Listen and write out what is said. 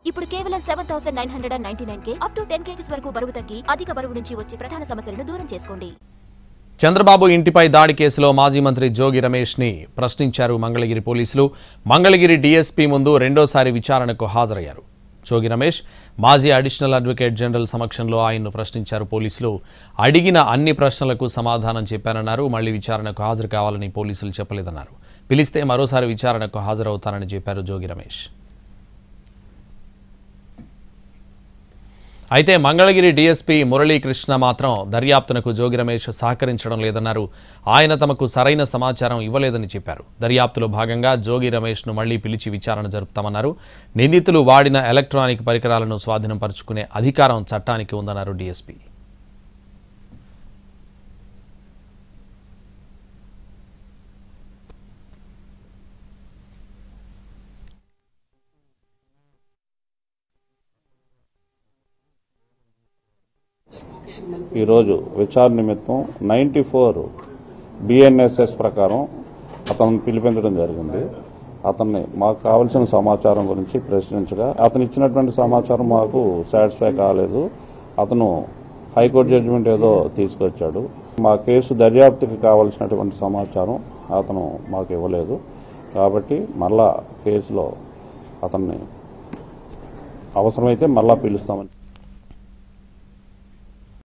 ఇప్పుడు కేవలం 7,999 up to 10 kgs వరకు బరువు తగ్గి అధిక బరువు నుంచి వచ్చే ప్రధాన సమస్యలను దూరం చేసుకోండి. చంద్రబాబు ఇంటిపై దాడి కేసులో మాజీ మంత్రి జోగి రమేష్ ని ప్రశ్నించారు మంగళగిరి పోలీసులు. మంగళగిరి డీఎస్పీ ముందు రెండోసారి విచారణకు హాజరయ్యారు. జోగి రమేష్ మాజీ అడిషనల్ అడ్వకేట్ జనరల్ సమక్షంలో ఆయన్ను ప్రశ్నించారు పోలీసులు. అడిగిన అన్ని ప్రశ్నలకు సమాధానం చెప్పారన్నారు. మళ్లీ విచారణకు హాజరు కావాలని పోలీసులు చెప్పలేదన్నారు. పిలిస్తే మరోసారి విచారణకు హాజరవుతారని చెప్పారు జోగి రమేష్. అయితే మంగళగిరి డీఎస్పీ మురళీకృష్ణ మాత్రం దర్యాప్తునకు జోగి రమేష్ సహకరించడం లేదన్నారు. ఆయన తమకు సరైన సమాచారం ఇవ్వలేదని చెప్పారు. దర్యాప్తులో భాగంగా జోగి రమేష్ను మళ్లీ పిలిచి విచారణ జరుపుతామన్నారు. నిందితులు వాడిన ఎలక్ట్రానిక్ పరికరాలను స్వాధీనం పరుచుకునే అధికారం చట్టానికి ఉందన్నారు డీఎస్పీ. ఈరోజు విచారణ నిమిత్తం 94 BNSS ప్రకారం అతను పిలిపించడం జరిగింది. అతన్ని మాకు కావలసిన సమాచారం గురించి ప్రశ్నించగా అతను ఇచ్చినటువంటి సమాచారం మాకు సాటిస్ఫై కాలేదు. అతను హైకోర్టు జడ్జిమెంట్ ఏదో తీసుకొచ్చాడు. మా కేసు దర్యాప్తుకి కావలసినటువంటి సమాచారం అతను మాకు ఇవ్వలేదు. కాబట్టి మళ్ళా కేసులో అతన్ని అవసరమైతే మళ్ళా పిలుస్తామని